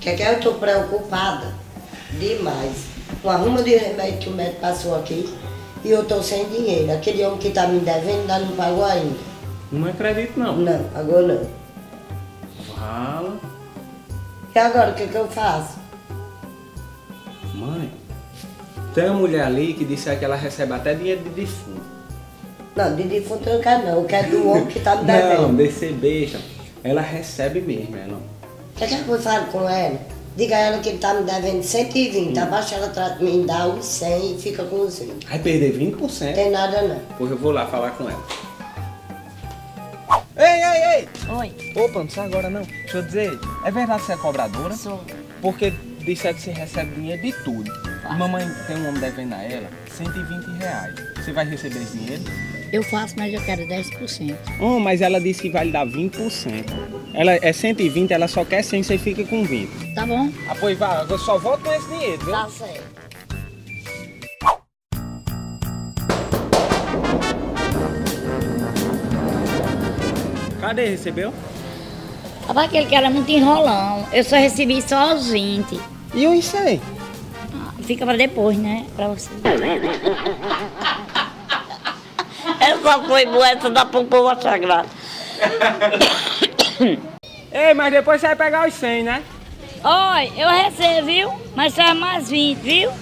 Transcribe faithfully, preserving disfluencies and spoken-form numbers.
Que que eu tô preocupada demais. Com a ruma de remédio que o médico passou aqui e eu tô sem dinheiro. Aquele homem que tá me devendo ainda não pagou ainda. Não acredito não. Não, pagou não. Fala. E agora o que que eu faço? Mãe, tem uma mulher ali que disse que ela recebe até dinheiro de defunto. Não, de defunto eu não quero não. Eu quero do homem que tá me devendo. Não, descer besta. Ela recebe mesmo, ela. O que que eu falo com ela? Diga a ela que ele tá me devendo cento e vinte. Hum. Abaixo ela trata de me dar os cem e fica com os vinte. Vai perder vinte por cento? Tem nada não. Pois eu vou lá falar com ela. Ei, ei, ei! Oi. Opa, não precisa agora não. Deixa eu dizer, é verdade que você é cobradora? Sou. Porque disse que você recebe dinheiro de tudo. Faço. Mamãe tem um homem devendo a ela cento e vinte reais. Você vai receber esse dinheiro? Eu faço, mas eu quero dez por cento. Oh, mas ela disse que vai lhe dar vinte por cento. Ela é cento e vinte, ela só quer cem, você fica com vinte. Tá bom? Ah, pois vá, eu só volto com esse dinheiro, viu? Tá certo. Cadê? Recebeu? Tava aquele que era muito enrolão. Eu só recebi só os vinte. E eu isso aí? Ah, fica pra depois, né? Pra você. Essa foi boa, essa dá pro povo achar graça. Ei, mas depois você vai pegar os cem, né? Oi, eu recebo, viu? Mas só mais vinte, viu?